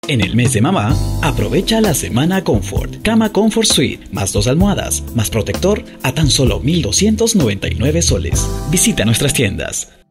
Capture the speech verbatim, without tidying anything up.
En el mes de mamá, aprovecha la semana Confort. Cama Comfort Suite, más dos almohadas, más protector, a tan solo mil doscientos noventa y nueve soles. Visita nuestras tiendas.